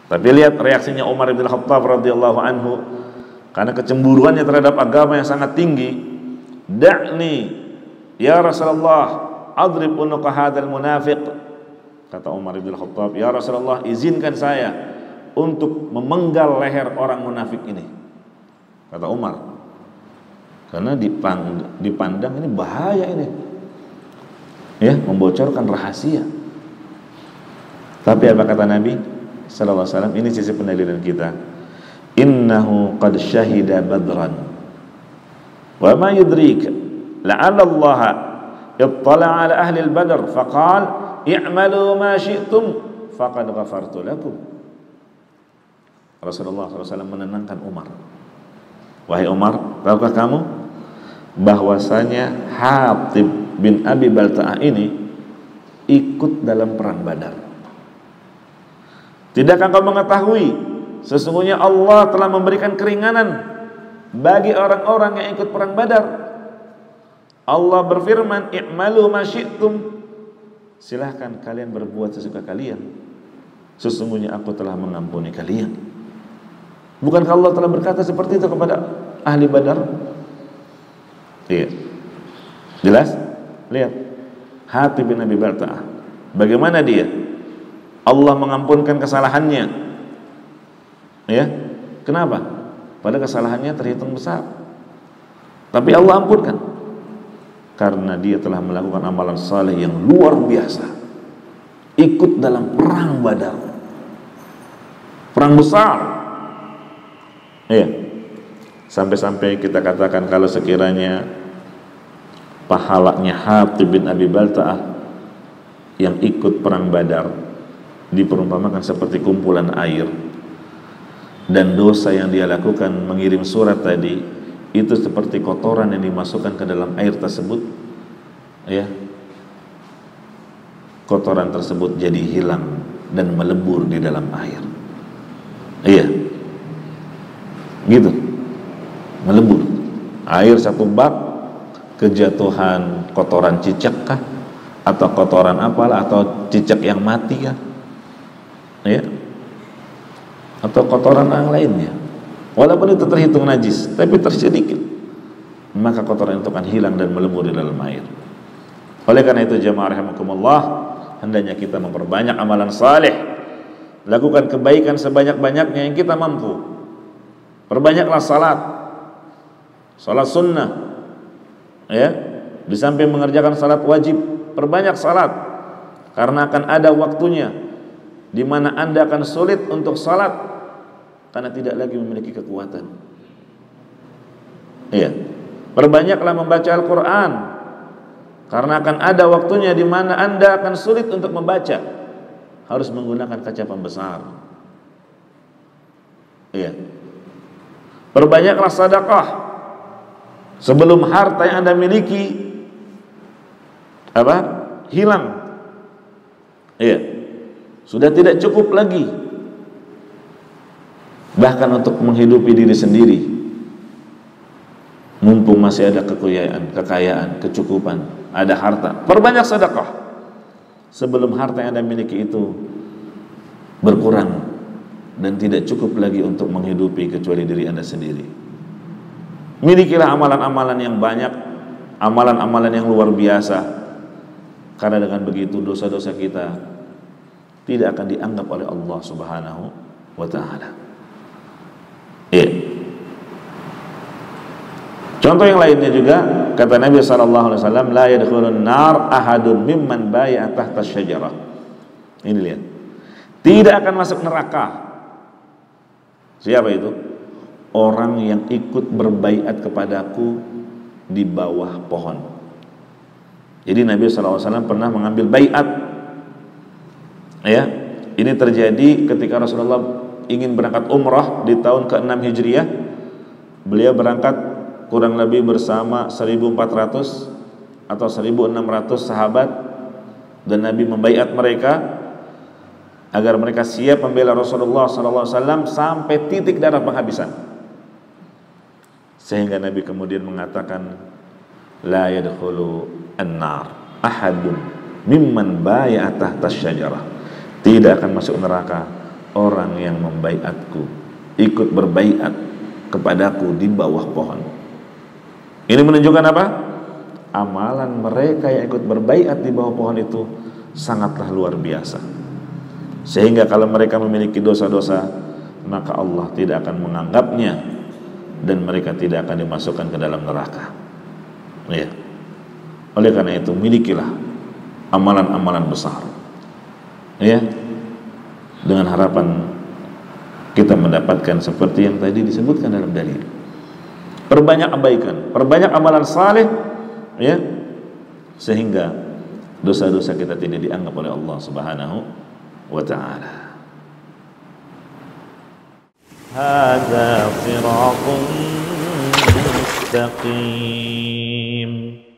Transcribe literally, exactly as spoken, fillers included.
Tapi lihat reaksinya Umar bin Khattab radhiyallahu anhu karena kecemburuannya terhadap agama yang sangat tinggi. Da'ni ya Rasulullah adrib unuqa hadzal munafiq. Kata Umar bin Khattab, ya Rasulullah, izinkan saya untuk memenggal leher orang munafik ini. Kata Umar, karena dipandang, dipandang ini bahaya ini, ya, membocorkan rahasia. Tapi apa kata Nabi sallallahu alaihi wasallam? Ini sisi pendalilan kita. Innahu qad syahida badran wa ma yudrik la'alla Allah ittala'a ala ahli al-badr faqal i'malu ma syi'tum faqad ghafartu lakum. Rasulullah sallallahu alaihi wasallam menenangkan Umar. Wahai Umar, tahukah kamu bahwasanya Hatib bin Abi Balta'ah ini ikut dalam perang Badar? Tidakkah kau mengetahui sesungguhnya Allah telah memberikan keringanan bagi orang-orang yang ikut perang Badar? Allah berfirman, i'malu ma syi'tum, silahkan kalian berbuat sesuka kalian, sesungguhnya aku telah mengampuni kalian. Bukankah Allah telah berkata seperti itu kepada ahli Badar? Iya. Jelas? Lihat Hatib bin Abi Balta'ah, bagaimana dia Allah mengampunkan kesalahannya. Ya. Kenapa? Padahal kesalahannya terhitung besar, tapi Allah ampunkan karena dia telah melakukan amalan saleh yang luar biasa. Ikut dalam perang Badar, perang besar. Iya. Sampai-sampai kita katakan kalau sekiranya pahalanya Hatib bin Abi Balta'ah yang ikut perang Badar diperumpamakan seperti kumpulan air, dan dosa yang dia lakukan mengirim surat tadi itu seperti kotoran yang dimasukkan ke dalam air tersebut, ya, kotoran tersebut jadi hilang dan melebur di dalam air. Iya, gitu, melebur air satu bak, kejatuhan kotoran cicak kah, atau kotoran apalah, atau cicak yang mati kah, ya, atau kotoran yang lainnya. Walaupun itu terhitung najis, tapi tersedikit, maka kotoran itu akan hilang dan melebur di dalam air. Oleh karena itu jemaah rahimakumullah, hendaknya kita memperbanyak amalan saleh, lakukan kebaikan sebanyak-banyaknya yang kita mampu. Perbanyaklah salat, salat sunnah, ya, di samping mengerjakan salat wajib, perbanyak salat, karena akan ada waktunya di mana Anda akan sulit untuk salat karena tidak lagi memiliki kekuatan. Iya. Perbanyaklah membaca Al-Quran, karena akan ada waktunya di mana Anda akan sulit untuk membaca, harus menggunakan kaca pembesar. Iya. Perbanyaklah sedekah sebelum harta yang Anda miliki apa? hilang. Iya. Sudah tidak cukup lagi bahkan untuk menghidupi diri sendiri. Mumpung masih ada kekayaan, kekayaan, kecukupan, ada harta, perbanyak sedekah sebelum harta yang Anda miliki itu berkurang dan tidak cukup lagi untuk menghidupi kecuali diri Anda sendiri. Milikilah amalan-amalan yang banyak, amalan-amalan yang luar biasa, karena dengan begitu dosa-dosa kita tidak akan dianggap oleh Allah Subhanahu wa ta'ala. Ya. Contoh yang lainnya juga, kata Nabi sallallahu alaihi wasallam, la yadkhulun nar ahadun mimman bai'a tahta syajarah. Ini lihat. Tidak akan masuk neraka. Siapa itu? Orang yang ikut berbaiat kepadaku di bawah pohon. Jadi Nabi sallallahu alaihi wasallam pernah mengambil baiat. Ya, ini terjadi ketika Rasulullah ingin berangkat umrah di tahun ke enam Hijriah. Beliau berangkat kurang lebih bersama seribu empat ratus atau seribu enam ratus sahabat, dan Nabi membaiat mereka agar mereka siap membela Rasulullah sallallahu alaihi wasallam sampai titik darah penghabisan. Sehingga Nabi kemudian mengatakan, la yadkhulu an-nar ahadun mimman bai'a tahta syajarah. Tidak akan masuk neraka orang yang membaiatku, ikut berbaiat kepadaku di bawah pohon. Ini menunjukkan apa? Amalan mereka yang ikut berbaiat di bawah pohon itu sangatlah luar biasa. Sehingga kalau mereka memiliki dosa-dosa, maka Allah tidak akan menganggapnya dan mereka tidak akan dimasukkan ke dalam neraka. Ya. Oleh karena itu, milikilah amalan-amalan besar. Ya. Dengan harapan kita mendapatkan seperti yang tadi disebutkan dalam dalil. Perbanyak abaikan, perbanyak amalan saleh, ya, sehingga dosa-dosa kita tidak dianggap oleh Allah Subhanahu wa taala. Hadza siratun mustaqim.